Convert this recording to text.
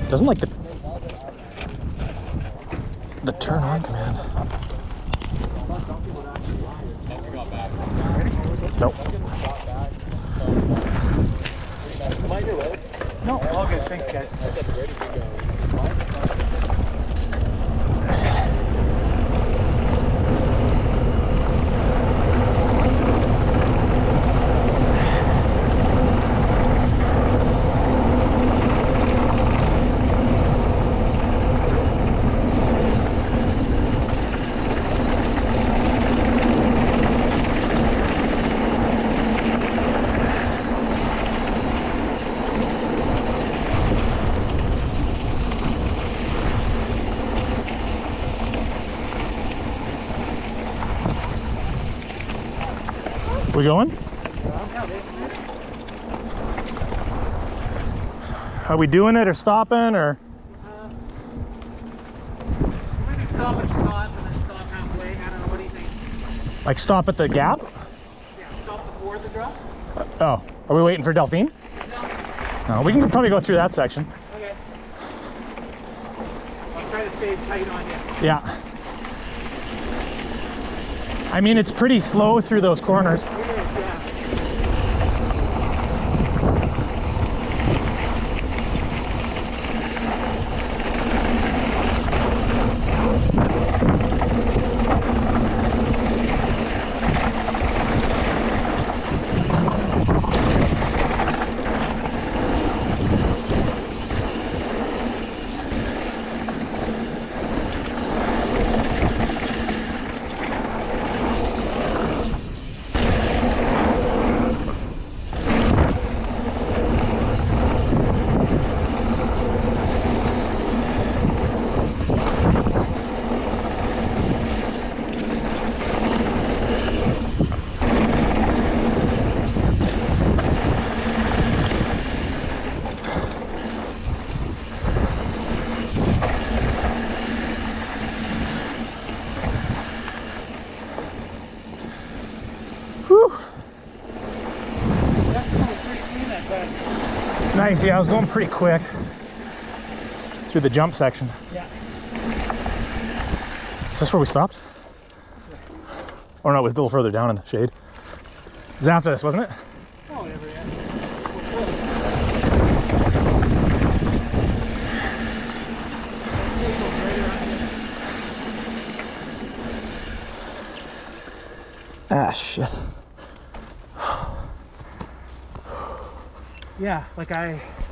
Doesn't like the turn on command. Nope. No, all good. Thanks, guys. We going? Are we doing it or stopping or? Maybe stop and stop and then stop halfway. I don't know. What do you think? Like stop at the gap? Yeah, stop before the drop. Oh, are we waiting for Delphine? No. No, we can probably go through that section. Okay. I'll try to stay tight on you. Yeah. I mean, it's pretty slow through those corners. It is, yeah. Whew. That's going pretty clean, that bend. Nice, yeah, I was going pretty quick through the jump section. Yeah. Is this where we stopped? Or no, it was a little further down in the shade. It was after this, wasn't it? Oh, yeah. Ah, shit. Yeah, like I